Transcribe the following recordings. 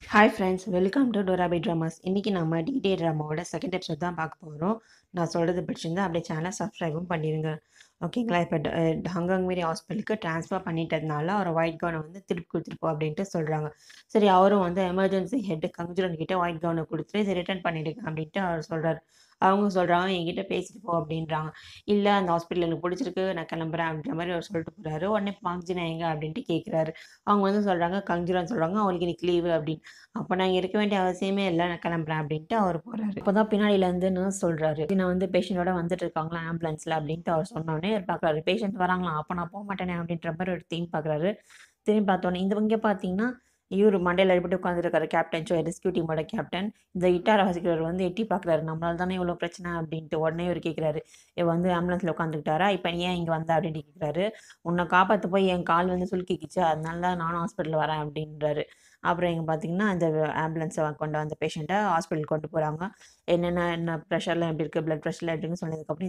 Hi friends, welcome to டோராபி ட்ராமாஸ். இன்றைக்கி நம்ம டிடே ட்ராமாவோட செகண்ட் எபிசோட் தான் பார்க்க போகிறோம். நான் சொல்கிறது பிடிச்சிருந்தா அப்படியே சேனலை சப்ஸ்கிரைபும் பண்ணிடுங்க. ஓகேங்களா? இப்போ ஹங்கங்மேரி ஹாஸ்பிட்டலுக்கு ட்ரான்ஸ்ஃபர் பண்ணிட்டதுனால அவர் ஒயிட் கவுனை வந்து திருப்பி கொடுத்துருப்போம் அப்படின்ட்டு சொல்கிறாங்க. சரி, அவரும் வந்து எமர்ஜென்சி ஹெட்டு கங்ஜுரன் கிட்டே ஒயிட் கவுனை கொடுத்துட்டு இதை ரிட்டர்ன் பண்ணிடுங்க அப்படின்ட்டு அவர் சொல்கிறார். அவங்க சொல்கிறாங்க, என்கிட்ட பேசிட்டு போ அப்படின்றாங்க. இல்லை, அந்த ஹாஸ்பிட்டல் எனக்கு பிடிச்சிருக்கு, நான் கிளம்புறேன் அப்படின்ற மாதிரி அவர் சொல்லிட்டு போகிறாரு. உடனே பாக்ஜினா எங்க அப்படின்ட்டு கேட்குறாரு. அவங்க வந்து சொல்கிறாங்க, கங்ஜுரான்னு சொல்கிறாங்க, அவங்களுக்கு இன்னைக்கு லீவு அப்படின்னு. அப்போ நான் இங்கே இருக்க வேண்டிய அவசியமே இல்லை, நான் கிளம்புறேன் அப்படின்ட்டு அவர் போகிறாரு. அப்போ தான் பின்னாடியிலேருந்து நர்ஸ் சொல்கிறாரு, நான் வந்து பேஷண்ட்டோட வந்துட்டு இருக்காங்களா ஆம்புலன்ஸில் அப்படின்ட்டு அவர் சொன்னோடனே அவர் பார்க்குறாரு. பேஷண்ட் வராங்களா, அப்போ நான் போக மாட்டேனே அப்படின்ற மாதிரி ஒரு தீம் பார்க்குறாரு. திரும்பி பார்த்தோன்னே இங்கே பார்த்தீங்கன்னா இவர் மண்டையில் அடிபட்டு உட்காந்துருக்காரு. கேப்டன் ரெஸ்கியூ டீமோட கேப்டன். இந்த கிட்டார் வாசிக்கிறவர் வந்து எட்டி பார்க்குறாரு, நம்மளால தானே இவ்வளோ பிரச்சனை அப்படின்ட்டு. உடனே இவர் கேட்குறாரு, இவ வந்து ஆம்புலன்ஸில் உட்காந்துக்கிட்டாரா, இப்போ ஏன் இங்கே வந்தா அப்படின்ட்டு கேட்குறாரு. உன்னை காப்பாற்ற போய் என் கால் வந்து சுளுக்கிக்கிச்சு, அதனால தான் நானும் ஹாஸ்பிட்டல் வரேன் அப்படின்றாரு. அப்புறம் இங்கே பார்த்தீங்கன்னா இந்த ஆம்புலன்ஸை கொண்டு வந்த பேஷண்ட்டை ஹாஸ்பிட்டல் கொண்டு போகிறாங்க. என்ன ப்ரெஷர்லாம் எப்படி இருக்குது, பிளட் ப்ரெஷர்லாம் எப்படின்னு சொன்னதுக்கப்புறம்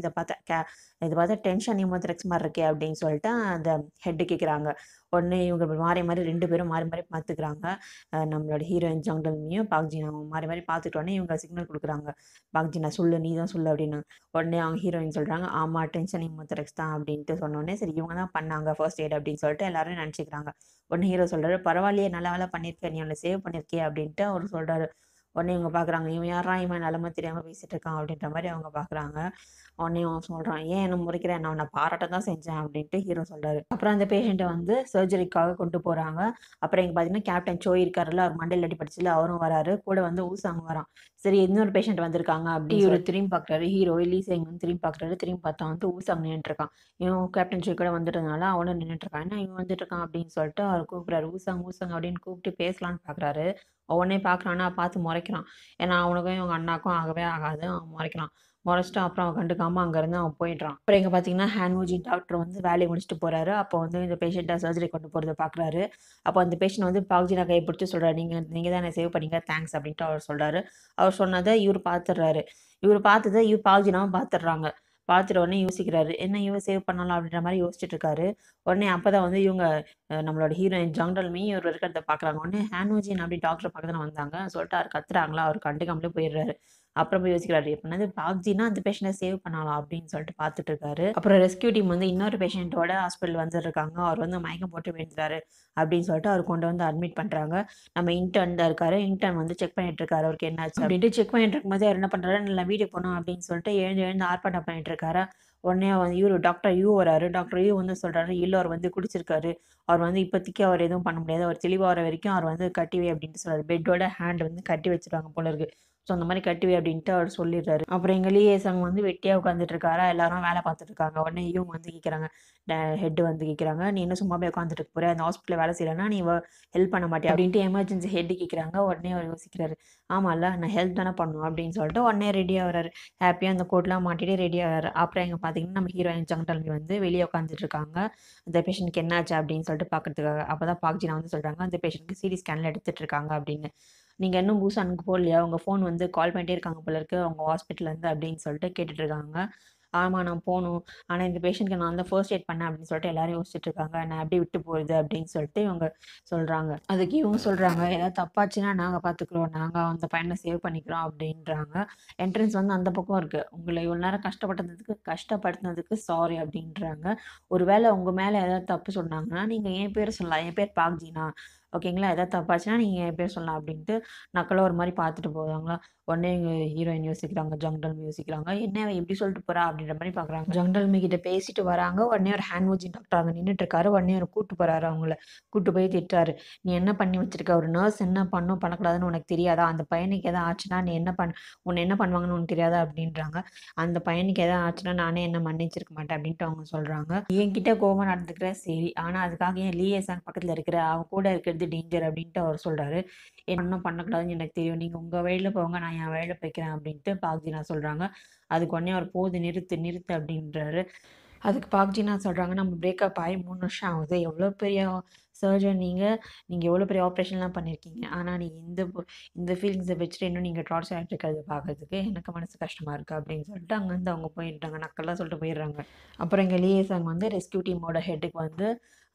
இதை பார்த்தா டென்ஷன் நிமோத்ரெக்ஸ் மாதிரி இருக்கே அப்படின்னு சொல்லிட்டு அந்த ஹெட்டு கேட்குறாங்க. உடனே இவங்க மாறி மாறி 2 பேரும் மாறி மாறி பார்த்துக்கிறாங்க. நம்மளோட ஹீரோயின் ஜங்டல்மியும் பாக்ஜினாவும் மாறி மாறி பார்த்துட்டோன்னே இவங்க சிக்னல் கொடுக்குறாங்க. பாக்ஜினா சொல்லு, நீ தான் சொல்லு அப்படின்னு. உடனே அவங்க ஹீரோயின் சொல்கிறாங்க, ஆமாம் டென்ஷன் நிமோத்ரெக்ஸ் தான் அப்படின்ட்டு சொன்னோடனே, சரி இவங்க தான் பண்ணாங்க ஃபர்ஸ்ட் எய்ட் அப்படின்னு சொல்லிட்டு எல்லாரும் நினச்சிக்கிறாங்க. உடனே ஹீரோ சொல்கிறாரு, பரவாயில்லையே, நல்ல வேலை பண்ணியிருக்க, நீ அவனை சேவ் பண்ணியிருக்கியே அப்படின்ட்டு அவர் சொல்கிறாரு. உடனே இவங்க பார்க்குறாங்க, இவன் யாரா, இவன் நிலமை தெரியாமல் பேசிட்டு இருக்கான் அப்படின்ற மாதிரி அவங்க பார்க்குறாங்க. உடனே அவன் சொல்கிறான், ஏன் என்ன முறைக்கிறேன், நான் அவனை பாராட்ட தான் செஞ்சேன் அப்படின்ட்டு ஹீரோ சொல்கிறாரு. அப்புறம் அந்த பேஷண்ட்டை வந்து சர்ஜரிக்காக கொண்டு போகிறாங்க. அப்புறம் இங்கே பார்த்தீங்கன்னா கேப்டன் சோ இருக்காருல்ல, அவர் மண்டையில் அடிபட்டுச்சுல, அவரும் வராரு. கூட வந்து ஊசாங்க வரான். சரி, இன்னொரு பேஷண்ட் வந்திருக்காங்க அப்படி இவர் திரும்பி பார்க்குறாரு. ஹீரோ லீசேங் வந்து திரும்பி பார்க்குறாரு. திரும்பி பார்த்தா வந்து ஊசாங்க நின்றுட்டு இருக்கான். இவன் கேப்டன் சோ கூட வந்துட்டதுனால அவனும் நின்றுட்டு இருக்கான். என்ன இவன் வந்துட்டு இருக்கான் அப்படின்னு சொல்லிட்டு அவர் கூப்பிட்றாரு. ஊசாங்க ஊசாங்க அப்படின்னு கூப்பிட்டு பேசலான்னு பார்க்குறாரு. உடனே பார்க்குறான்னா பார்த்து முறைக்கிறான். ஏன்னா அவனுக்கும் இவங்க அண்ணாக்கும் ஆகவே ஆகாது. அவன் முறைக்கிறான். முறைச்சிட்டு அப்புறம் அவன் கண்டுக்காமல் அங்கேருந்து அவன் போயிடுறான். அப்புறம் இங்கே பார்த்தீங்கன்னா ஹேன்மூஜி டாக்டர் வந்து வேலையை முடிச்சுட்டு போகிறாரு. அப்போ வந்து இந்த பேஷண்ட்டை சர்ஜரி கொண்டு போகிறத பார்க்குறாரு. அப்போ அந்த பேஷண்ட் வந்து பாக்ஜினா கையை பிடிச்சி சொல்கிறாரு, நீங்கள் தான் என்னை சேவ் பண்ணீங்க, தேங்க்ஸ் அப்படின்ட்டு அவர் சொல்கிறாரு. அவர் சொன்னதை இவர் பார்த்துடுறாரு. இவர் பார்த்ததை பாக்ஜினாவும் பார்த்துடுறாங்க. பார்த்துட்ட உடனே யோசிக்கிறாரு, என்ன இவன் சேவ் பண்ணலாம் அப்படின்ற மாதிரி யோசிச்சுட்டு இருக்காரு. உடனே அப்போ தான் வந்து இவங்க நம்மளோட ஹீரோயின் ஜாங்டல்மி இவர் இருக்கிறத பார்க்குறாங்க. உடனே ஹேன்மூஜின் அப்படி டாக்டர் பக்கத்தில் வந்தாங்க சொல்லிட்டு அவர் கத்துறாங்களா, அவர் கண்டுக்காமலே போயிடுறாரு. அப்புறம் போய் யோசிக்கிறாரு, எப்படின்னா பாக்ஜினா அந்த பேஷண்ட்டை சேவ் பண்ணலாம் அப்படின்னு சொல்லிட்டு பார்த்துட்டு இருக்காரு. அப்புறம் ரெஸ்கியூ டீம் வந்து இன்னொரு பேஷண்ட்டோட ஹாஸ்பிட்டல் வந்துருக்காங்க. அவர் வந்து மயக்கம் போட்டு விழுந்துறாரு அப்படின்னு சொல்லிட்டு அவர் கொண்டு வந்து அட்மிட் பண்ணுறாங்க. நம்ம இன்டர்ன் தான் இருக்காரு. இன்டர்ன் வந்து செக் பண்ணிட்டு இருக்காரு, அவருக்கு என்னாச்சு அப்படின்ட்டு. செக் பண்ணிட்டு இருக்கும்போது அவர் என்ன பண்ணுறாரு, நல்லா வீடியோ போகணும் அப்படின்னு சொல்லிட்டு எழுந்து எழுந்து ஆர்ப்பாட்டம் பண்ணிட்டு இருக்காரு. உடனே வந்து இவர் டாக்டர் யூ வராரு. டாக்டர் யூ வந்து சொல்கிறாரு, இல்லை அவர் வந்து குடிச்சிருக்காரு, அவர் வந்து இப்போதைக்கு அவர் எதுவும் பண்ண முடியாது, அவர் தெளிவாக வர வரைக்கும் அவர் வந்து கட்டிவே அப்படின்ட்டு சொல்கிறார். பெட்டோட ஹேண்ட் வந்து கட்டி வச்சுருவாங்க போல இருக்கு. ஸோ அந்த மாதிரி கட்டுவே அப்படின்ட்டு அவர் சொல்லிடுறாரு. அப்புறம் எங்கள் லிஏசங் வந்து வெட்டியாக உட்காந்துட்டு இருக்காரா, எல்லாரும் வேலை பார்த்துட்டு இருக்காங்க. உடனே இவங்க வந்து கேட்குறாங்க, ஹெட் வந்து கேட்குறாங்க, நீ என்ன சும்மா போய் உட்காந்துட்டு போகிற, அந்த ஹாஸ்பிட்டலில் வேலை செய்யலைன்னா நீ ஹெல்ப் பண்ண மாட்டியா அப்படின்ட்டு எமர்ஜென்சி ஹெட் கேட்குறாங்க. உடனே அவர் யோசிக்கிறாரு, ஆமாம்ல நான் ஹெல்ப் தானே பண்ணுவோம் அப்படின்னு சொல்லிட்டு உடனே ரெடியாக வராரு. ஹாப்பியாக அந்த கோட்லாம் மாட்டிட்டு ரெடியாக வராரு. அப்புறம் எங்கே பார்த்தீங்கன்னா நம்ம ஹீரோயின் ஜங்டல்மி வந்து வெளியே உட்காந்துட்டு இருக்காங்க, அந்த பேஷண்ட்க்கு என்னாச்சு அப்படின்னு சொல்லிட்டு பார்க்கறதுக்காக. அப்போ தான் பாக்ஜினா வந்து சொல்கிறாங்க, அந்த பேஷண்ட்க்கு சிடி ஸ்கேனில் எடுத்துகிட்டு இருக்காங்க அப்படின்னு. நீங்கள் இன்னும் பூசானுக்கு போகலையா, உங்கள் ஃபோன் வந்து கால் பண்ணிட்டே இருக்காங்க போல இருக்கு அவங்க ஹாஸ்பிட்டல்லேருந்து அப்படின்னு சொல்லிட்டு கேட்டுட்ருக்காங்க. ஆமாம், நான் போகணும், ஆனால் இந்த பேஷண்ட்க்கு நான் தான் ஃபர்ஸ்ட் எய்ட் பண்ணேன் அப்படின்னு சொல்லிட்டு எல்லாரும் யோசிச்சுட்டு இருக்காங்க. நான் எப்படி விட்டு போகிறது அப்படின்னு சொல்லிட்டு இவங்க சொல்கிறாங்க. அதுக்கு இவங்க சொல்கிறாங்க, ஏதாவது தப்பாச்சுன்னா நாங்கள் பார்த்துக்குறோம், நாங்கள் அந்த பையனை சேவ் பண்ணிக்கிறோம் அப்படின்றாங்க. என்ட்ரன்ஸ் வந்து அந்த பக்கம் இருக்குது. உங்களை இவ்வளோ நேரம் கஷ்டப்படுத்தினதுக்கு சாரி அப்படின்றாங்க. ஒருவேளை உங்கள் மேலே ஏதாவது தப்பு சொன்னாங்கன்னா நீங்கள் என் பேர் சொல்லலாம், என் பேர் பாக்ஜினா, ஓகேங்களா, ஏதாவது தப்பாச்சுன்னா நீங்கள் என் பேர் சொல்லலாம் அப்படின்ட்டு நக்கலாக ஒரு மாதிரி பார்த்துட்டு போவாங்களா. உடனே இவங்க ஹீரோயின் யோசிக்கிறாங்க, ஜங்டல்மி யோசிக்கிறாங்க, என்ன இவ இப்படி சொல்லிட்டு போறா அப்படின்ற மாதிரி பார்க்குறாங்க. ஜங்டல்மி கிட்ட பேசிட்டு வராங்க. உடனே ஒரு ஹேண்ட்மோஜின் டாக்டர் அங்கே நின்றுட்டு இருக்காரு. உடனே அவர் கூட்டு போறாரு, அவங்கள கூட்டு போய் திட்டுறாரு. நீ என்ன பண்ணி வச்சிருக்க, ஒரு நர்ஸ் என்ன பண்ணும் பண்ணக்கூடாதுன்னு உனக்கு தெரியாதா, அந்த பையனுக்கு எதாவது ஆச்சுன்னா நீ உன்னை என்ன பண்ணுவாங்கன்னு உனக்கு தெரியாதா அப்படின்றாங்க. அந்த பையனுக்கு எதாவது ஆச்சுன்னா நானே என்ன மன்னிச்சிருக்க மாட்டேன் அப்படின்ட்டு அவங்க சொல்றாங்க. என்கிட்ட கோவம் நடந்துக்கிற சரி, ஆனா அதுக்காக என் லியேசான் பக்கத்துல இருக்கிற அவன் கூட இருக்கிறது டேஞ்சர் அப்படின்ட்டு அவர் சொல்றாரு. என்ன பண்ணக்கூடாதுன்னு எனக்கு தெரியும், நீங்க உங்க வழியில போங்க, நான் என் வழியில போய்க்கிறேன் அப்படின்ட்டு பாக்ஜினா சொல்றாங்க. அதுக்கு உடனே அவர் போது, நிறுத்து நிறுத்து அப்படின்றாரு. அதுக்கு பாக்ஜினா சொல்றாங்க, நம்ம பிரேக்கப் ஆகி 3 வருஷம் ஆகுது, எவ்வளோ பெரிய சர்ஜன் நீங்கள் எவ்வளோ பெரிய ஆப்ரேஷன்லாம் பண்ணியிருக்கீங்க, ஆனால் நீங்கள் இந்த ஃபீலிங்ஸை வச்சுட்டு இன்னும் நீங்கள் டார்ச்சர் ஆகிட்டு இருக்கிறது பார்க்கறதுக்கு எனக்கு மனசு கஷ்டமாக இருக்குது அப்படின்னு சொல்லிட்டு அங்கேருந்து அவங்க போயிட்டாங்க, நக்கெல்லாம் சொல்லிட்டு போயிடுறாங்க. அப்புறம் எங்கள் லியேசாங் வந்து ரெஸ்கியூ டீமோட ஹெட்டுக்கு வந்து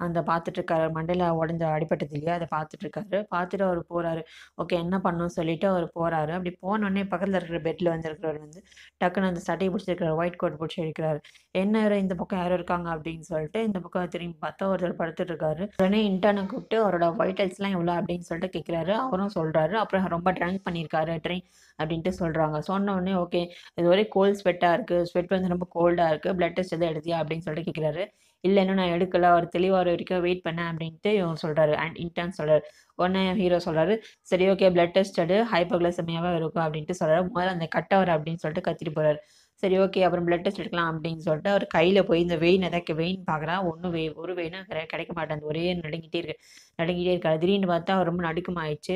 அந்த பார்த்துட்ருக்காரு. மண்டையில உடைஞ்ச அடிபட்டது இல்லையா? அத பார்த்துட்ருக்காரு. பார்த்துட்டு அவரு போறாரு. ஓகே என்ன பண்ணணும்னு சொல்லிட்டு அவரு போறாரு. அப்படி போனோனே பக்கத்துல இருக்கிற பெட்ல வந்து இருக்கிறவரு வந்து டக்குனு அந்த சட்டைய பிடிச்சிருக்கிறாரு. ஒயிட் கோட் புடிச்சு இழுக்கிறாரு. "என்ன இந்த பக்கம் யாரோ இருக்காங்க" அப்படின்னு சொல்லிட்டு இந்த பக்கம் திரும்பி பார்த்தா ஒருத்தர் படுத்துட்டு இருக்காரு. உடனே இன்டர்ன கூப்பிட்டு அவரோட வைட்டல்ஸ்லாம் எவ்வளோ அப்படின்னு சொல்லிட்டு கேட்குறாரு. அவரும் சொல்றாரு. அப்புறம் ரொம்ப ட்ரிங்க் பண்ணியிருக்காரு. அப்படின்ட்டு சொல்றாங்க. சொன்ன உடனே ஓகே இது ஒரே கோல்ட் ஸ்வெட்டா இருக்கு. ஸ்வெட் வந்து ரொம்ப கோல்டா இருக்கு. பிளட் டெஸ்ட் எதுவும் எடுத்தியா? அப்படின்னு சொல்லிட்டு கேட்குறாரு. இல்ல இன்னும் நான் எடுக்கல. அவர் தெளிவாகுற வரைக்கும் வெயிட் பண்ணேன் அப்படின்ட்டு இவன் சொல்றாரு. அண்ட் இன்டர்ன் சொல்றாரு. உடனே ஹீரோ சொல்றாரு. சரி ஓகே பிளட் டெஸ்ட் எடு. ஹைப்போகிளைசெமியாவா இருக்கும் அப்படின்ட்டு சொல்றாரு. முதல்ல அந்த கட் ஆவர அப்படின்னு சொல்லிட்டு கத்திட்டு போறாரு. சரி ஓகே அப்புறம் பிளட் டெஸ்ட் எடுக்கலாம் அப்படின்னு சொல்லிட்டு அவர் கையில போய் இந்த வெயின் எதாவது வெயின் பார்க்குறா. ஒண்ணும் ஒரு வெயினும் கிடைக்க மாட்டேங்குது. ஒரே நடுங்கிட்டே இருக்கு. நடுங்கிட்டே இருக்காரு. திடீர்னு பார்த்தா அவர் ரொம்ப நடுக்கமாயிடுச்சு.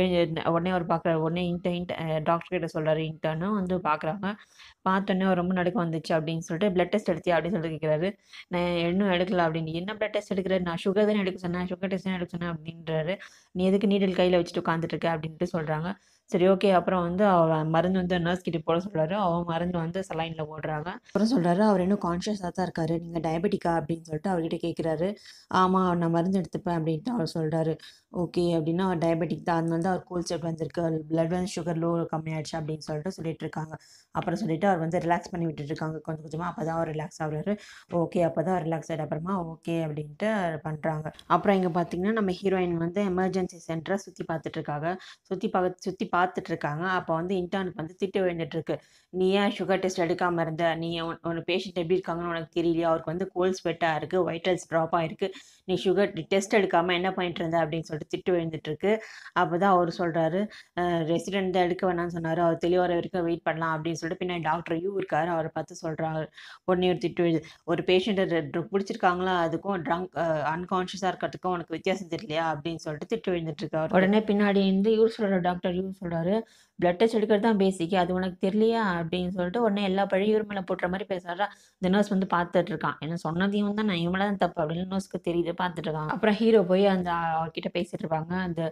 உடனே அவர் பார்க்குறாரு. உடனே டாக்டர் கிட்ட சொல்றாரு. இன்டர்னும் வந்து பார்க்குறாங்க. பார்த்தோன்னே அவர் ரொம்ப நடுக்கம் வந்துச்சு அப்படின்னு சொல்லிட்டு பிளட் டெஸ்ட் எடுத்தியா? அப்படின்னு சொல்லிட்டு கேட்குறாரு. நான் இன்னும் எடுக்கல அப்படின்னு. என்ன பிளட் டெஸ்ட் எடுக்குற? நான் சுகர் தானே எடுக்க சொன்னேன். சுகர் டெஸ்ட் தானே எடுக்க சொன்னேன் அப்படின்றாரு. நீ எதுக்கு நீடில் கையில வச்சுட்டு உட்காந்துட்டு இருக்க? அப்படின்ட்டு சொல்றாங்க. சரி ஓகே. அப்புறம் வந்து மருந்து வந்து நர்ஸ் கிட்ட போட சொல்றாரு. அவன் மருந்து வந்து சலைன்ல போடுறாங்க. அப்புறம் சொல்றாரு, "அவர் இன்னும் கான்ஷியஸா தான் இருக்காரு. நீங்க டயபெட்டிக்கா?" அப்படின்னு சொல்லிட்டு அவர்கிட்ட கேட்குறாரு. "ஆமா, நான் மருந்து எடுத்துப்பேன்" அப்படின்ட்டு அவர் சொல்றாரு. ஓகே அப்படின்னா அவர் டயபெட்டிக் தான். அதனால தான் அவர் கோல்ட் ஸ்டெப் வந்திருக்கு. பிளட் வந்து சுகர் கம்மியாயிடுச்சு அப்படின்னு சொல்லிட்டு இருக்காங்க. அப்புறம் சொல்லிட்டு அவர் வந்து ரிலாக்ஸ் பண்ணி விட்டுட்டு இருக்காங்க கொஞ்சம் கொஞ்சமா. அப்பதான் அவர் ரிலாக்ஸ் ஆகுறாரு. ஓகே அப்பதான் ரிலாக்ஸ் ஆயிட்ட அப்புறமா ஓகே அப்படின்ட்டு பண்றாங்க. அப்புறம் இங்க பார்த்தீங்கன்னா, நம்ம ஹீரோயின் வந்து எமர்ஜென்சி சென்டர சுத்தி பார்த்துட்டு இருக்காங்க. சுத்தி பார்த்துட்டு இருக்காங்க. அப்போ வந்து இன்டர்னுக்கு வந்து திட்டு விழுந்துட்டு இருக்கு. "நீ ஏன் சுகர் டெஸ்ட் எடுக்காம இருந்த? நீ உன் பேஷண்ட் எப்படி இருக்காங்கன்னு உனக்கு தெரியலையா? அவருக்கு வந்து கோல்ட் ஸ்வெட்டா இருக்கு. வைட்டல்ஸ் ட்ராப் ஆயிருக்கு. நீ சுகர் டெஸ்ட் எடுக்காம என்ன பண்ணிட்டு இருந்த?" அப்படின்னு சொல்லிட்டு திட்டு விழுந்துட்டு இருக்கு. அப்பதான் அவரு சொல்றாரு, ரெசிடென்ட் தான் எடுக்க வேணாம்னு சொன்னாரு. அவர் தெளிவாகுற வரைக்கும் வெயிட் பண்ணலாம் அப்படின்னு சொல்லிட்டு பின்னாடி டாக்டர் யூ இருக்காரு. அவர பார்த்து சொல்றாரு. உடனே ஒரு திட்டு விழுது. "ஒரு பேஷண்ட்ட புடிச்சிருக்காங்களா? அதுக்கும் அன்கான்ஷியஸா இருக்கிறதுக்கும் உனக்கு வித்தியாசம் தெரியலையா?" அப்படின்னு சொல்லிட்டு திட்டு விழுந்துட்டு இருக்கு அவருக்கு. உடனே பின்னாடி இருந்து டாக்டர் இவரு சொல்றாரு, "பிளட் டெஸ்ட் எடுக்கிறது தான் பேசிக். அது உனக்கு தெரியலையா?" அப்படின்னு சொல்லிட்டு உடனே எல்லா பழியும் இவரு மேல போட்டுற மாரி பேசுறாரா. இந்த நர்ஸ் வந்து பார்த்துட்டு இருக்கான். என்ன சொன்னது இவன் தான், இவன் மேல தான் தப்பு அப்படின்னு நர்ஸ்க்கு தெரியுது. பார்த்துட்டு இருக்காங்க. அப்புறம் ஹீரோ போய் அந்த அவர்கிட்ட பேசிட்டு இருப்பாங்க.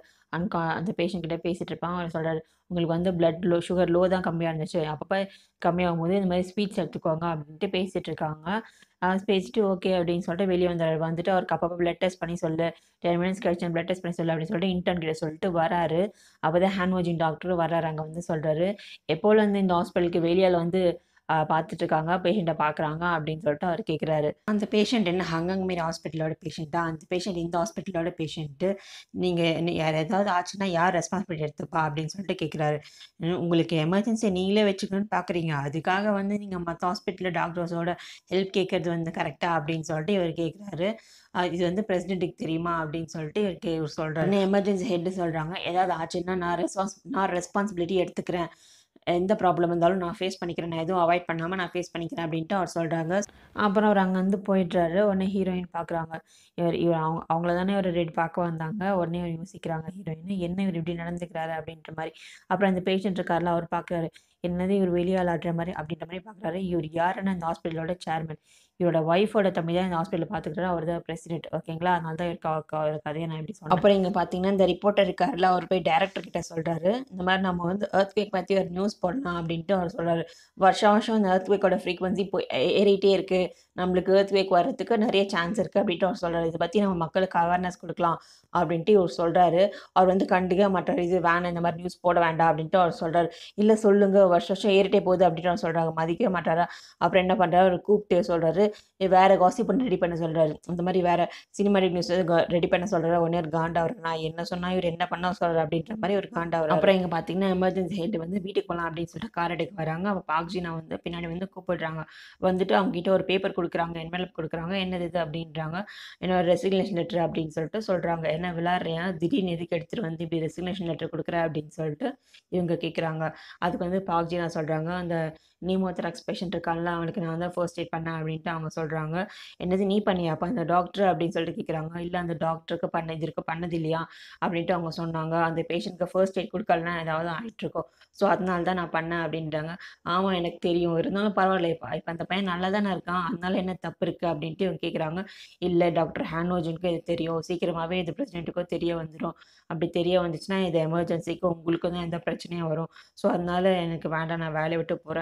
அந்த பேஷண்ட் கிட்ட பேசிட்டு இருப்பாங்க. அவர் சொல்றாரு, "உங்களுக்கு வந்து சுகர் தான் கம்மியா இருந்துச்சு. அப்பப்ப கம்மியாகும்போது இந்த மாரி ஸ்வீட்ஸ் எடுத்துக்கோங்க" அப்படின்ட்டு பேசிட்டு இருக்காங்க. பேசிட்டு ஓகே அப்படின்னு சொல்லிட்டு வெளிய வந்தாரு. வந்துட்டு அவருக்கு அப்பப்போ பிளட் டெஸ்ட் பண்ணி சொல்லு. 10 மினிட்ஸ் கழிச்சு பிளட் டெஸ்ட் பண்ணி சொல்லு அப்படின்னு சொல்லிட்டு இன்டர்ன் கிட்ட சொல்லிட்டு வராரு. அப்பதான் ஹேண்ட்வாஷிங் டாக்டரும் வராரு. அங்க வந்து சொல்றாரு, "எப்போலேருந்து இந்த ஹாஸ்பிட்டலுக்கு வெளியால வந்து பார்த்துட்டு இருக்காங்க, பேஷண்ட்ட பார்க்குறாங்க" அப்படின்னு சொல்லிட்டு அவரு கேட்குறாரு. அந்த பேஷண்ட் என்ன ஹங்கங்மேரி ஹாஸ்பிட்டலோட பேஷண்ட்டா? அந்த பேஷண்ட் இந்த ஹாஸ்பிட்டலோட பேஷண்ட்டு. நீங்க யார் ஏதாவது ஆச்சுன்னா யார் ரெஸ்பான்சிபிலிட்டி எடுத்துப்பா? அப்படின்னு சொல்லிட்டு கேட்குறாரு. உங்களுக்கு எமர்ஜென்சி நீங்களே வச்சுக்கணும்னு பார்க்குறீங்க. அதுக்காக வந்து நீங்க மத்த ஹாஸ்பிட்டல்ல டாக்டர்ஸோட ஹெல்ப் கேட்கறது வந்து கரெக்ட்டா? அப்படின்னு சொல்லிட்டு இவரு கேட்குறாரு. இது வந்து பிரசிடென்ட்க்கு தெரியுமா? அப்படின்னு சொல்லிட்டு இவரு சொல்றாரு. உடனே எமர்ஜென்சி ஹெட் சொல்றாங்க, "ஏதாவது ஆச்சுன்னா நான் ரெஸ்பான்சிபிலிட்டி எடுத்துக்கிறேன். எந்த ப்ராப்ளம் இருந்தாலும் நான் ஃபேஸ் பண்ணிக்கிறேன். நான் எதுவும் அவாய்ட் பண்ணாம நான் ஃபேஸ் பண்ணிக்கிறேன்" அப்படின்ட்டு அவர் சொல்றாங்க. அப்புறம் அவரு அங்கருந்து போயிடுறாரு. உடனே ஹீரோயின் பார்க்குறாங்க. இவர் இவர் அவங்கள தானே இவரு பார்க்க வந்தாங்க. உடனே யோசிக்கிறாங்க ஹீரோயின். என்ன இவரு இப்படி நடந்துக்கிறாரு அப்படின்ற மாரி. அப்புறம் அந்த பேஷண்ட் இருக்கார்ல அவர் பார்க்குறாரு. என்னது இவர் வெளியாள் ஆடுற மாரி அப்படின்ற மாரி பார்க்குறாரு. இவர் யாருன்னா இந்த ஹாஸ்பிட்டலோட சேர்மன். இவரோட ஒய்ஃபோட தம்பி தான் இந்த ஹாஸ்பிட்டல பார்த்துக்கிறாரு. அவர் தான் பிரசிடென்ட். ஓகேங்களா? அதனால தான் இவரு கதைய நான் இப்படி சொன்னேன். அப்புறம் இங்க பார்த்தீங்கன்னா, இந்த ரிப்போர்ட்டர் இருக்கார்ல, அவர் போய் டைரக்டர் கிட்ட சொல்றாரு. இந்த மாரி நம்ம வந்து எர்த்குவேக் பத்தி ஒரு நியூஸ் போடலாம் அப்படின்ட்டு அவர் சொல்றாரு. வருஷம் வருஷம் இந்த எர்த்குவேக்கோட ஃப்ரீக்வென்சி ஏறிட்டே இருக்கு. நம்மளுக்கு எர்த்குவேக் வர்றதுக்கு நெறைய சான்ஸ் இருக்கு அப்படின்ட்டு அவர் சொல்றாரு. இத பத்தி நம்ம மக்களுக்கு அவேர்னஸ் குடுக்கலாம் அப்படின்ட்டு இவரு சொல்றாரு. அவர் வந்து கண்டுக்கவே மாட்றாரு. இது வேணாம் இந்த மாரி நியூஸ் போட வேண்டாம் அப்படின்ட்டு அவர் சொல்றாரு. இல்ல சொல்லுங்க வருஷம் வருஷம் ஏறிட்டே போகுது அப்படின்ட்டு அவர் சொல்றாங்க. மதிக்கவே மாட்றாரா. அப்புறம் என்ன பண்றாரு, அவர கூப்பிட்டு சொல்றாரு. வேற காசிப் ஒண்ணு ரெடி பண்ண சொல்றாரு. இந்த மாரி வேற சினிமாட்டிக் நியூஸ் ரெடி பண்ண சொல்றாரு. உடனே ஒரு காண்டாவறாரு. நான் என்ன சொன்னா இவரு என்ன பண்ண சொல்றாரு அப்படின்ற மாரி ஒரு காண்டாவறாரு. அப்புறம் இங்க பார்த்தீங்கன்னா, எமர்ஜென்சி ஹெட் வந்து வீட்டுக்கு போலாம் அப்படின்னு சொல்லிட்டு கார் எடுக்க வராங்க. அப்ப பாக்ஜினா வந்து பின்னாடி வந்து கூப்பிடுறாங்க. வந்துட்டு அவங்க கிட்ட ஒரு பேப்பர் குடுக்குறாங்க. என்வலப் குடுக்குறாங்க. என்னது இது அப்படின்றாங்க. என்னோட ரெசிக்னேஷன் லெட்டர் அப்படின்னு சொல்லிட்டு சொல்றாங்க. என்ன விளையாடுறியா? திடீர்னு எதுக்கு எடுத்துட்டு வந்து இப்படி ரெசிக்னேஷன் லெட்டர் குடுக்குற அப்படின்னு சொல்லிட்டு இவங்க கேட்குறாங்க. அதுக்கு வந்து பாக்ஜினா சொல்றாங்க. அந்த நிமோதெராக்ஸ் பேஷண்ட் இருக்கான்ல, அவனுக்கு நான் தான் ஃபர்ஸ்ட் எய்ட் பண்ணேன் அப்படின்ட்டு அவங்க சொல்றாங்க. என்னது நீ பண்ணியாப்பா? அந்த டாக்டர் அப்படின்னு சொல்லிட்டு கேட்குறாங்க. இல்ல அந்த டாக்டருக்கு இது வரைக்கும் பண்ணது இல்லையா? அப்படின்ட்டு அவங்க சொன்னாங்க. அந்த பேஷண்ட்க்கு ஃபர்ஸ்ட் எய்ட் குடுக்கலனா ஏதாவது ஆயிட்டுருக்கும். ஸோ அதனால தான் நான் பண்ணேன் அப்படின்றாங்க. ஆமா எனக்கு தெரியும். இருந்தாலும் பரவாயில்ல. இப்ப அந்த பையன் நல்லா தானே இருக்கான். அதனால என்ன தப்பு இருக்கு? அப்படின்ட்டு இவங்க கேட்குறாங்க. இல்ல டாக்டர் ஹேனோஜனுக்கு இது தெரியும். சீக்கிரமாவே இது பிரசிடென்ட்டுக்கும் தெரிய வந்துரும். அப்படி தெரிய வந்துச்சுன்னா இது எமர்ஜென்சிக்கு உங்களுக்கும் தான் எந்த பிரச்சனையும் வரும். ஸோ அதனால எனக்கு வேண்டாம். நான் வேலைய விட்டு போறேன்.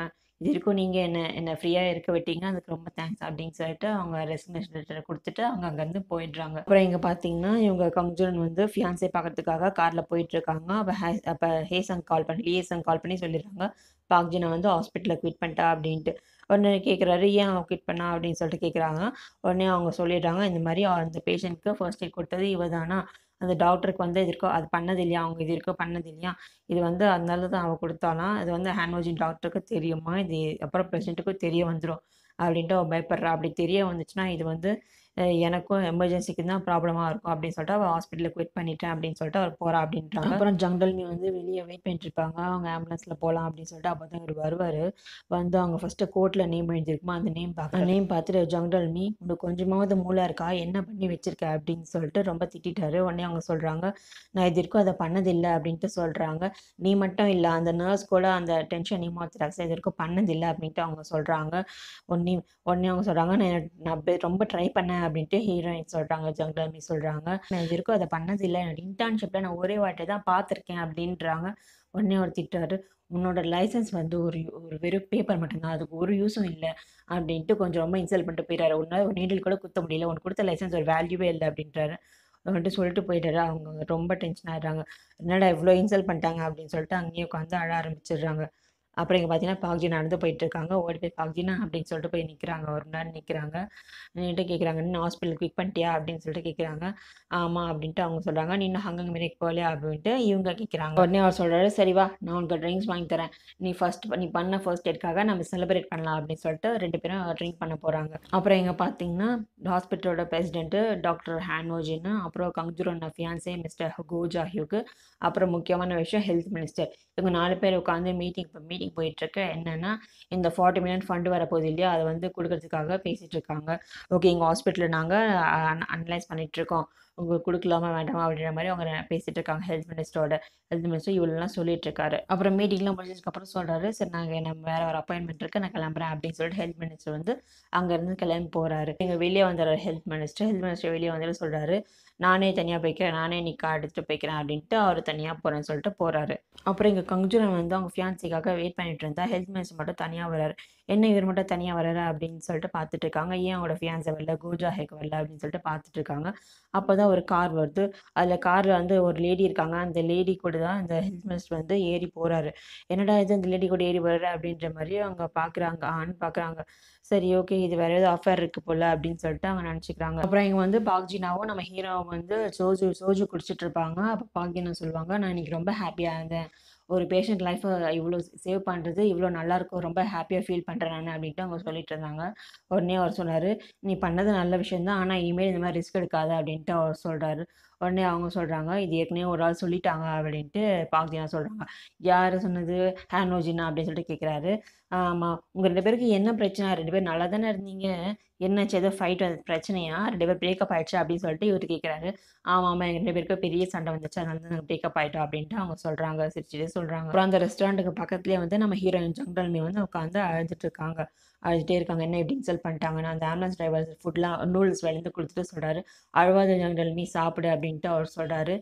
இது வரைக்கும் நீங்கள் என்ன ஃப்ரீயாக இருக்க விட்டீங்க, அதுக்கு ரொம்ப தேங்க்ஸ் அப்படின்னு சொல்லிட்டு அவங்க ரெசிக்னேஷன் லெட்டரை கொடுத்துட்டு அவங்க அங்கேருந்து போயிடுறாங்க. அப்புறம் இங்கே பார்த்தீங்கன்னா இவங்க கங்ஜூரன் வந்து ஃபியான்ஸே பார்க்கறதுக்காக காரில் போயிட்டு இருக்காங்க. அப்போ ஹேசங் கால் பண்ணி லியேசங் கால் பண்ணி சொல்லிடுறாங்க பாக்ஜினை வந்து ஹாஸ்பிட்டலில் குவிட் பண்ணிட்டா அப்படின்ட்டு. உடனே கேட்குறாரு ஏன் அவன் குவிட் பண்ணா அப்படின்னு சொல்லிட்டு கேட்குறாங்க. உடனே அவங்க சொல்லிடுறாங்க இந்த மாதிரி அந்த பேஷண்ட்க்கு ஃபர்ஸ்ட் எய்ட் கொடுத்தது இவ தானா, அந்த டாக்டருக்கு வந்து இது இருக்கோ அது பண்ணது இல்லையா, அவங்க இது இருக்கோ பண்ணது இல்லையா, இது வந்து அதனால தான் அவள் கொடுத்தாலாம், இது வந்து ஹேண்ட்வாஷிங் டாக்டருக்கு தெரியுமா, இது அப்புறம் பேஷண்ட்டுக்கும் தெரிய வந்துடும் அப்படின்ட்டு அவள் பயப்படுறா. அப்படி தெரிய வந்துச்சுன்னா இது வந்து எனக்கும் எமர்ஜென்சிக்கு தான் ப்ராப்ளமாக இருக்கும் அப்படின்னு சொல்லிட்டு அவள் ஹாஸ்பிட்டலில் குவிட் பண்ணிட்டேன் அப்படின்னு சொல்லிட்டு அவர் போகிறா அப்படின்றாங்க. அப்புறம் ஜங்டல்மி வந்து வெளியே வெயிட் பண்ணிட்டு இருப்பாங்க, அவங்க ஆம்புலன்ஸில் போகலாம் அப்படின்னு சொல்லிட்டு. அப்போ தான் இவர் வருவார். வந்து அவங்க ஃபஸ்ட்டு கோர்ட்டில் நேம் எழுதியிருக்குமா அந்த நேம் பார்த்துட்டு ஜங்டல்மி உனக்கு கொஞ்சமாவது மூளை இருக்கா, என்ன பண்ணி வச்சிருக்க அப்படின்னு சொல்லிட்டு ரொம்ப திட்டாரு. உடனே அவங்க சொல்கிறாங்க நான் இது வரைக்கும் அதை பண்ணதில்லை அப்படின்ட்டு சொல்கிறாங்க. நீ மட்டும் இல்லை அந்த நர்ஸ் கூட அந்த டென்ஷன் நிமோத்திராக்ஸ் இது வரைக்கும் பண்ணதில்லை அப்படின்ட்டு அவங்க சொல்கிறாங்க. உடனே உடனே அவங்க சொல்கிறாங்க நான் ரொம்ப ட்ரை பண்ணேன் அப்படின்ட்டு ஹீரோயின் சொல்கிறாங்க. ஜங்டல்மி சொல்கிறாங்க நான் இது வரைக்கும் அதை பண்ணதில்லை, என்னோட இன்டர்ன்ஷிப்பில் நான் ஒரே வாட்டி தான் பார்த்துருக்கேன் அப்படின்றாங்க. உடனே அவர் திட்டாரு உன்னோட லைசன்ஸ் வந்து ஒரு ஒரு வெறும் பேப்பர் மட்டும்தான், அதுக்கு ஒரு யூஸும் இல்லை அப்படின்ட்டு கொஞ்சம் ரொம்ப இன்சல்ட் பண்ணிட்டு போயிட்டாரு. உன்னால் ஒரு நீடில் கூட குத்த முடியல, உனக்கு கொடுத்த லைசன்ஸ் ஒரு வேல்யூவே இல்லை அப்படின்றாரு. வந்துட்டு சொல்லிட்டு போயிட்டாரு. அவங்க ரொம்ப டென்ஷன் ஆயிடுறாங்க. என்னடா இவ்வளோ இன்சல்ட் பண்ணிட்டாங்க அப்படின்னு சொல்லிட்டு அங்கேயே உட்காந்து அழ ஆரம்பிச்சிடுறாங்க. அப்புறம் இங்கே பார்த்தீங்கன்னா பாக்ஜி நடந்து போயிட்டு இருக்காங்க. ஓடி போய் பாக்ஜினா அப்படின்னு சொல்லிட்டு போய் நிற்கிறாங்க. ஒரு மணி நேரம் நிற்கிறாங்க. நின்றுட்டு கேட்குறாங்க நீ ஹாஸ்பிட்டல் குவிக் பண்ணிட்டியா அப்படின்னு சொல்லிட்டு கேட்குறாங்க. ஆமாம் அப்படின்ட்டு அவங்க சொல்கிறாங்க. நீ இன்னும் ஹங்கங் மேரிக்கு போகலையா அப்படின்ட்டு இவங்க கேட்குறாங்க. உடனே அவர் சொல்கிறாரு சரி வா நான் உனக்கு ட்ரிங்க்ஸ் வாங்கி தரேன், நீ பண்ண ஃபர்ஸ்ட் எய்ட்காக நம்ம செலிப்ரேட் பண்ணலாம் அப்படின்னு சொல்லிட்டு 2 பேரும் ட்ரிங்க் பண்ண போகிறாங்க. அப்புறம் இங்கே பார்த்தீங்கன்னா ஹாஸ்பிட்டலோட பிரசிடென்ட்டு டாக்டர் ஹான்வோஜின்னு, அப்புறம் கங்ஜூரோட ஃபியான்சே மிஸ்டர் கோஜா ஹியூக்கு, அப்புறம் முக்கியமான விஷயம் ஹெல்த் மினிஸ்டர், இவங்க 4 பேர் உட்காந்து மீட்டிங் போயிட்டுருக்கு. என்னென்னா இந்த 40 மில்லியன் ஃபண்டு வரப்போகுது இல்லையா, அதை வந்து கொடுக்கறதுக்காக பேசிகிட்டு இருக்காங்க. ஓகே எங்கள் ஹாஸ்பிட்டலில் நாங்கள் அனலைஸ் பண்ணிகிட்ருக்கோம், உங்களுக்கு கொடுக்கலாமா வேண்டாமா அப்படின்ற மாதிரி அவங்க பேசிகிட்டு இருக்காங்க. ஹெல்த் மினிஸ்டர் இவ்வளோலாம் சொல்லிட்டு இருக்காரு. அப்புறம் மீட்டிங்லாம் முடிஞ்சதுக்கப்புறம் சொல்கிறாரு சரி நம்ம வேறு ஒரு அப்பாயின்மெண்ட் இருக்குது நான் கிளம்புறேன் அப்படின்னு சொல்லிட்டு ஹெல்த் மினிஸ்டர் வந்து அங்கேருந்து கிளம்பி போகிறாரு. இங்கே வெளியே வந்துடுறாரு ஹெல்த் மினிஸ்டர் வெளியே வந்துட்டு சொல்கிறாரு நானே தனியாக போய்க்கிறேன், நானே நிற்க எடுத்துகிட்டு போய்க்கிறேன் அப்படின்ட்டு அவர் தனியாக போகிறேன்னு சொல்லிட்டு போகிறாரு. அப்புறம் இங்கே கங்ஜூரன் வந்து அவங்க ஃபியான்சிக்காக வெயிட் பண்ணிட்டு இருந்தா ஹெல்த் மினிஸ்டர் மட்டும் தனியாக வராரு. என்ன இவர் மட்டும் தனியாக வராரு அப்படின்னு சொல்லிட்டு பார்த்துட்டு இருக்காங்க. ஏன் அவங்களோட ஃபியான்ஸை வரல, கோஜா ஹேக் வரல அப்படின்னு சொல்லிட்டு பார்த்துட்டு இருக்காங்க. அப்போ தான் ஒரு கார் வருது. அதில் காரில் வந்து ஒரு லேடி இருக்காங்க. அந்த லேடி கூட தான் இந்த ஹெல்த் மினிஸ்டர் வந்து ஏறி போகிறாரு. என்னடா இது இந்த லேடி கூட ஏறி வர்ற அப்படின்ற மாதிரி அவங்க பார்க்குறாங்க. பார்க்குறாங்க. சரி ஓகே இது வேறு ஏதோ அஃபேர் இருக்குது போல் அப்படின்னு சொல்லிட்டு அவங்க நினச்சிக்கிறாங்க. அப்புறம் இங்கே வந்து பாக்ஜினாவும் நம்ம ஹீரோவும் வந்து சோஜு குடிச்சிட்டு இருப்பாங்க. அப்போ பாக்ஜினா சொல்லுவாங்க நான் இன்னைக்கு ரொம்ப ஹாப்பியாக இருந்தேன், ஒரு பேஷண்ட் லைஃப்பை இவ்வளோ சேவ் பண்ணுறது இவ்வளோ நல்லாயிருக்கும், ரொம்ப ஹாப்பியாக ஃபீல் பண்ணுறேன் நான் அப்படின்ட்டு அவங்க சொல்லிட்டு இருந்தாங்க. உடனே அவர் சொன்னார் நீ பண்ணது நல்ல விஷயந்தான், ஆனால் இனிமேல் இந்த மாதிரி ரிஸ்க் எடுக்காத அப்படின்ட்டு அவர் சொல்கிறாரு. உடனே அவங்க சொல்கிறாங்க இது ஏற்கனவே ஒரு ஆள் சொல்லிட்டாங்க அப்படின்ட்டு பாக்ஜினா சொல்கிறாங்க. யார் சொன்னது, ஹேனோஜினா அப்படின்னு சொல்லிட்டு கேட்குறாரு. ஆமாம் உங்கள் 2 பேருக்கு என்ன பிரச்சனை, 2 பேரும் நல்லா தானே இருந்தீங்க, என்னாச்சு ஏதோ ஃபைட் பிரச்சனையா, 2 பேர் பிரேக்கப் ஆயிடுச்சு அப்படின்னு சொல்லிட்டு இவர் கேட்குறாரு. ஆமாம் எங்கள் 2 பேருக்கும் பெரிய சண்டை வந்துச்சு அதனால தான் நாங்கள் பிரேக்கப் ஆகிட்டோம் அப்படின்ட்டு அவங்க சொல்கிறாங்க. சிரிச்சுட்டே சொல்கிறாங்க. அப்புறம் அந்த ரெஸ்டாரண்ட்டுக்கு பக்கத்துலேயே வந்து நம்ம ஹீரோயின் ஜங்டல்மி வந்து உட்காந்து அழுதுட்டு இருக்காங்க. அழுதுகிட்டே இருக்காங்க என்ன இப்படி இன்சல்ட் பண்ணிட்டாங்கன்னா. அந்த ஆம்புலன்ஸ் டிரைவர் ஃபுட்லாம் நூடுல்ஸ் விளைந்து கொடுத்துட்டு சொல்கிறாரு அழுவாத ஜங்டல்மி சாப்பிடு அப்படின்ட்டு அவர் சொல்கிறாரு.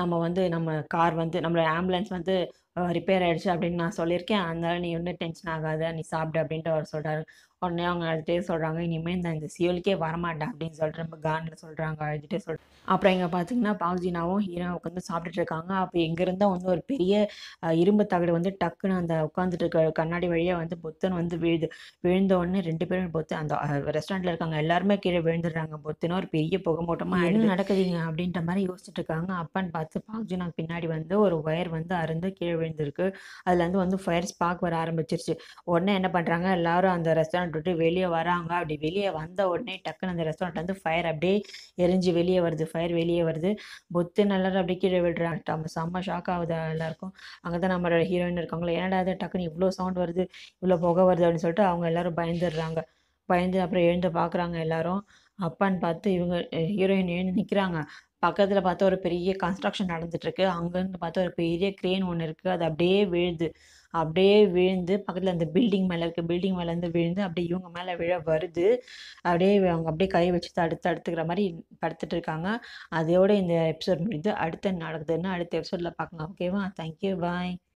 நம்ம கார் வந்து நம்மளோட ஆம்புலன்ஸ் வந்து ரிப்பேர் ஆகிடுச்சு அப்படின்னு நான் சொல்லியிருக்கேன், அதனால நீ ஒன்றும் டென்ஷன் ஆகாத நீ சாப்பிடு அப்படின்ட்டு அவர் சொல்கிறாரு. உடனே அவங்க அழுதுகிட்டே சொல்கிறாங்க இனிமேல் இந்த சியோலுக்கே வரமாட்டேன் அப்படின்னு சொல்லிட்டு ரொம்ப காண்டில் சொல்கிறாங்க. அழுதுகிட்டே அப்புறம் இங்கே பார்த்தீங்கன்னா பாக்ஜினாவும் ஹீரோவும் உட்காந்து சாப்பிட்டுட்டு இருக்காங்க. அப்போ எங்கேருந்தா வந்து ஒரு பெரிய இரும்பு தகடு வந்து டக்குன்னு அந்த உட்காந்துட்டு இருக்க கண்ணாடி வழியாக வந்து பொத்துன்னு வந்து விழுந்த உடனே 2 பேரும் பொத்து அந்த ரெஸ்டாரண்ட்டில் இருக்காங்க எல்லாருமே கீழே விழுந்துடுறாங்க. பொத்துன்னு ஒரு பெரிய புகை மூட்டமாக என்ன நடக்குதுங்க அப்படின்ற மாதிரி யோசிச்சுட்டு இருக்காங்க. அப்பான்னு பார்த்து பாக்ஜினா பின்னாடி வந்து ஒரு ஒயர் வந்து அருந்து கீழே விழுந்திருக்கு. அதுலேருந்து வந்து ஃபயர் ஸ்பார்க் வர ஆரம்பிச்சிருச்சு. உடனே என்ன பண்ணுறாங்க எல்லாரும் அந்த ரெஸ்டாரண்ட் விட்டு வெளியே வராங்க. அப்படி வெளியே வந்த உடனே டக்குன்னு அந்த ரெஸ்டாரண்ட் வந்து ஃபயர் அப்படியே எரிஞ்சு வெளியே வருது. ஃபயர் வெளியே வருது. பொத்து எல்லாரும் அப்படியே கீழே விடுறாங்க. நம்ம செம்ம ஷாக் ஆகுது எல்லாருக்கும். அங்கே தான் நம்மளோட ஹீரோயின் இருக்காங்களோ என்னடா அது டக்குன்னு இவ்வளோ சவுண்ட் வருது, இவ்வளோ புகை வருது அப்படின்னு சொல்லிட்டு அவங்க எல்லாரும் பயந்துடுறாங்க. பயந்து அப்புறம் எழுந்து பார்க்குறாங்க எல்லாரும். அப்பான்னு பார்த்து இவங்க ஹீரோயின் எழுந்து நிற்கிறாங்க. பக்கத்தில் பார்த்தா ஒரு பெரிய கன்ஸ்ட்ரக்ஷன் நடந்துட்டுருக்கு. அங்கேருந்து பார்த்தா ஒரு பெரிய க்ரேன் ஒன்று இருக்குது. அது அப்படியே விழுது. அப்படியே விழுந்து பக்கத்தில் அந்த பில்டிங் மேலே இருக்குது. பில்டிங் மேலேருந்து விழுந்து அப்படியே இவங்க மேலே விழ வருது. அப்படியே அவங்க அப்படியே கை வச்சு தடுத்துக்கிற மாதிரி படுத்துட்டு இருக்காங்க. அதோட இந்த எபிசோட் முடியுது. அடுத்து என்ன நடக்குதுன்னு அடுத்த எபிசோடில் பார்க்கலாம். ஓகேவா? தேங்க்யூ பாய்.